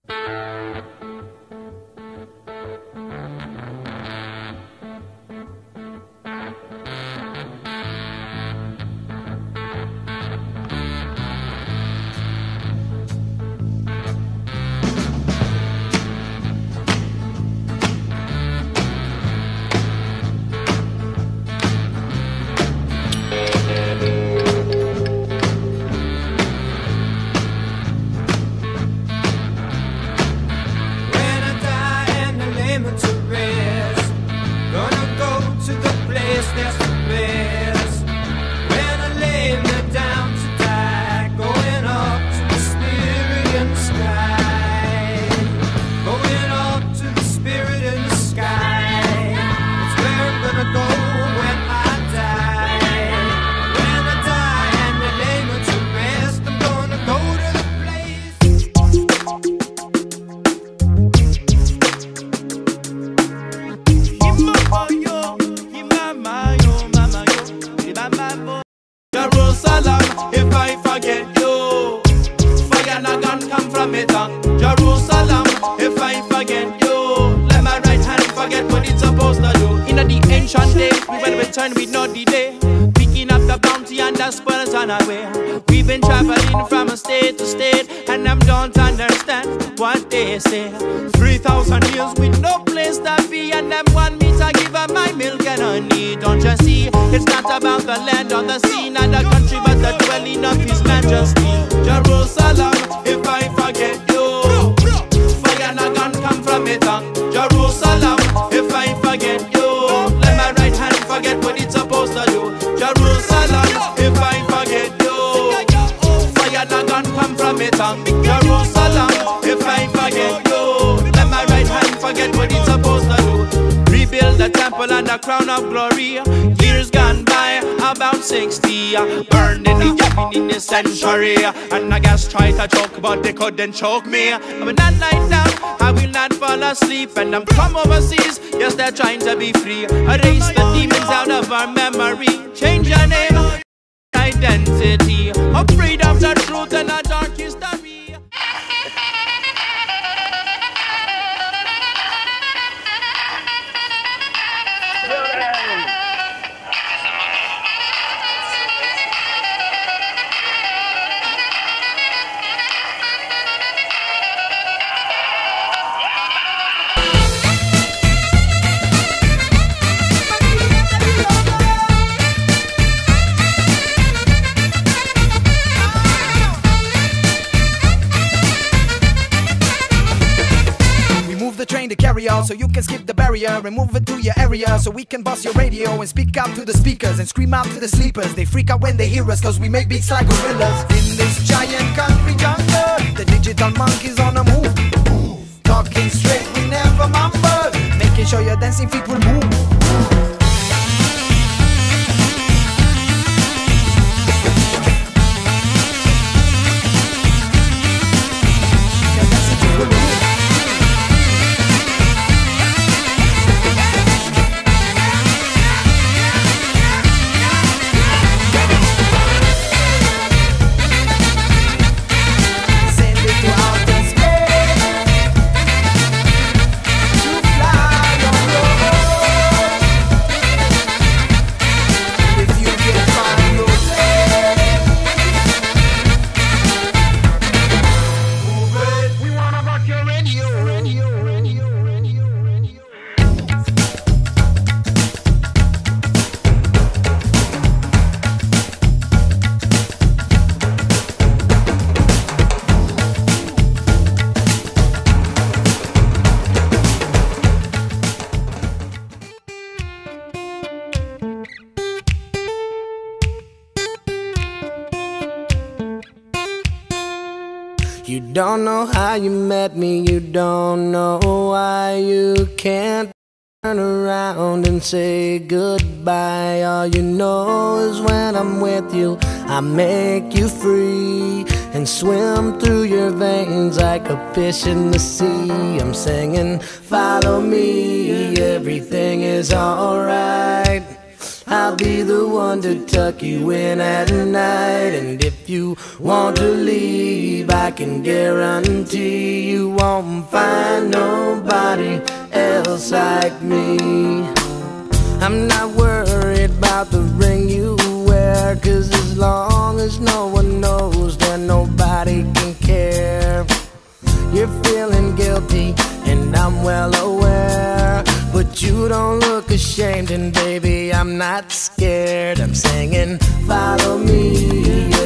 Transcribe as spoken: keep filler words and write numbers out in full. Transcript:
Jerusalem, if I forget you, let my right hand forget what it's supposed to do. In the ancient days, we will return with no delay, picking up the bounty and the spoils on our way. We've been traveling from state to state, and I don't understand what they say. Three thousand years with no place to be, and them want me to give up my milk and honey. Don't you see? It's not about the land or the sea, not the country, but the dwelling of His Majesty. Jerusalem, if I forget you, fire not gonna come from it. Jerusalem, if I forget you, let my right hand forget what it's supposed to do. Jerusalem, if I forget you, fire not gonna come from it. Jerusalem, if I forget you, let my right hand forget what it's supposed to do. Rebuild the temple and the crown of glory. Years gone by, about sixty, burned in the cabin in the century. And I guess try to choke, but they couldn't choke me. But that night down, I will not fall asleep. And I'm from overseas, yes, they're trying to be free. Erase the demons out of our memory. Change your name, identity. Afraid of the truth and a dark history. To carry on, so you can skip the barrier and move it to your area, so we can bust your radio and speak out to the speakers and scream out to the sleepers. They freak out when they hear us, cause we make beats like gorillas. In this giant country jungle, the digital monkeys on the move. Talking straight, we never mumble, making sure your dancing feet will move. You don't know how you met me, you don't know why you can't turn around and say goodbye. All you know is when I'm with you, I make you free and swim through your veins like a fish in the sea. I'm singing, follow me, everything is alright. I'll be the one to tuck you in at night. And if you want to leave, I can guarantee you won't find nobody else like me. I'm not worried about the ring you wear, 'cause as long as no one knows, then nobody can care. You're feeling guilty, and I'm well aware, but you don't look ashamed, and baby, I'm not scared. I'm singing, follow me.